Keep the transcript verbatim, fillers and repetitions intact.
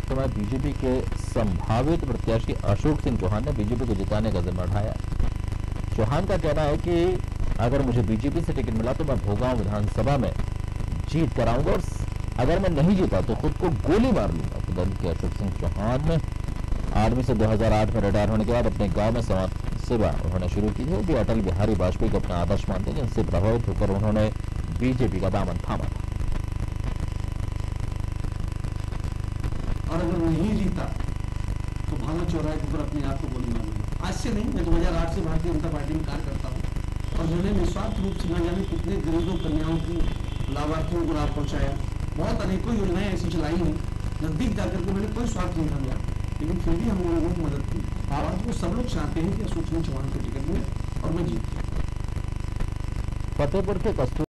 समय बीजेपी के संभावित प्रत्याशी अशोक सिंह चौहान ने बीजेपी को जिताने का जिम्मा उठाया। चौहान का कहना है कि अगर मुझे बीजेपी से टिकट मिला तो मैं भोगांव विधानसभा में जीत कराऊंगा और अगर मैं नहीं जीता तो खुद को गोली मार लूंगा। खुद के अशोक सिंह चौहान ने आर्मी से दो हज़ार आठ में रिटायर होने के बाद अपने गांव में समाज सेवा उन्होंने शुरू की है। भी अटल बिहारी वाजपेयी को अपना आदर्श मानते हैं, जिनसे प्रभावित होकर उन्होंने बीजेपी का दामन थामा था। और अगर नहीं जीता तो भावना चौराहे के ऊपर अपने आप को गोली मार लूंगा। आज से नहीं, मैं दो हज़ार आठ से भारतीय जनता पार्टी में कार्य करता हूँ और मैंने निस्वार्थ रूप से न जाने कितने गरीबों कन्याओं की लाभार्थियों को लाभ पहुंचाया। बहुत अनेकों योजनाएं ऐसी चलाई हैं, नजदीक जाकर के मैंने कोई स्वार्थ नहीं था मेरा, लेकिन फिर भी हम लोगों की मदद की। और वो सब लोग चाहते हैं कि अशोक सिंह चौहान को टिकट मिले और मैं जीत। फतेहपुर के कस्तूर